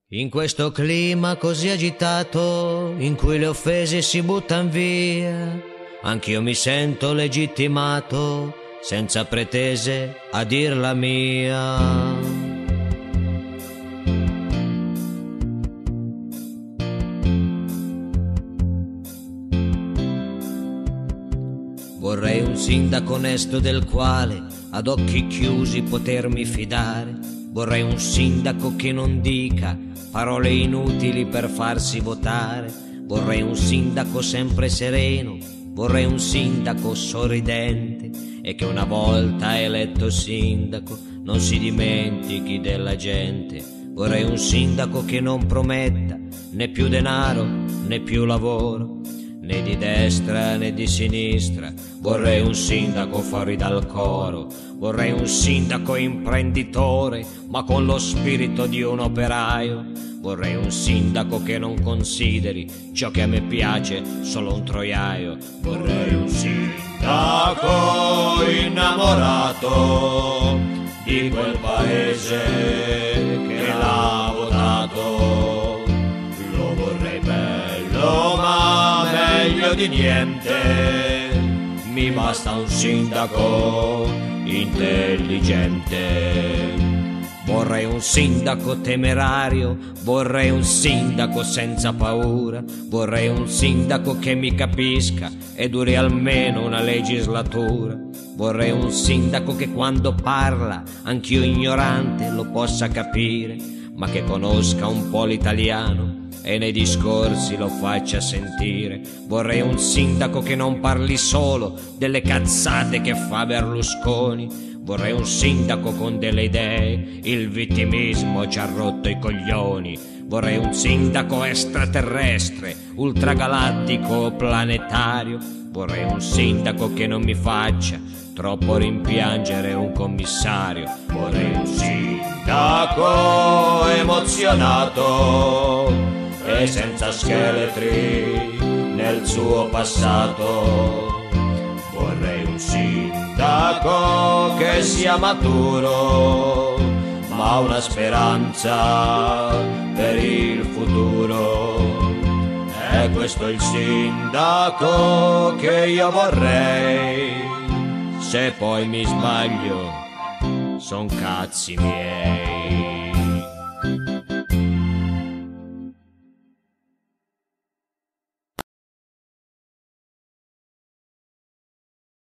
In questo clima così agitato, in cui le offese si buttan via, anch'io mi sento legittimato, senza pretese a dir la mia. Vorrei un sindaco onesto del quale ad occhi chiusi potermi fidare. Vorrei un sindaco che non dica parole inutili per farsi votare. Vorrei un sindaco sempre sereno. Vorrei un sindaco sorridente e che una volta eletto sindaco non si dimentichi della gente. Vorrei un sindaco che non prometta né più denaro né più lavoro, né di destra né di sinistra. Vorrei un sindaco fuori dal coro. Vorrei un sindaco imprenditore, ma con lo spirito di un operaio. Vorrei un sindaco che non consideri ciò che a me piace solo un troiaio. Vorrei un sindaco innamorato di quel paese che l'ha votato. Lo vorrei bello ma meglio di niente. Mi basta un sindaco intelligente. Vorrei un sindaco temerario, vorrei un sindaco senza paura, vorrei un sindaco che mi capisca e duri almeno una legislatura. Vorrei un sindaco che quando parla, anch'io ignorante, lo possa capire, ma che conosca un po' l'italiano e nei discorsi lo faccia sentire. Vorrei un sindaco che non parli solo delle cazzate che fa Berlusconi. Vorrei un sindaco con delle idee, il vittimismo ci ha rotto i coglioni. Vorrei un sindaco extraterrestre, ultragalattico, planetario. Vorrei un sindaco che non mi faccia troppo rimpiangere un commissario. Vorrei un sindaco emozionato e senza scheletri nel suo passato. Vorrei un sindaco che sia maturo, ma una speranza per il futuro. È questo il sindaco che io vorrei. Se poi mi sbaglio, son cazzi miei.